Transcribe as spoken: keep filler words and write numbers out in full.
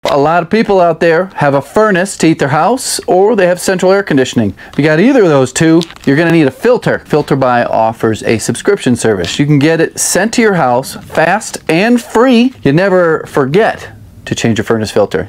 A lot of people out there have a furnace to heat their house, or they have central air conditioning. If you got either of those two, you're going to need a filter. FilterBuy offers a subscription service. You can get it sent to your house fast and free. You never forget to change your furnace filter.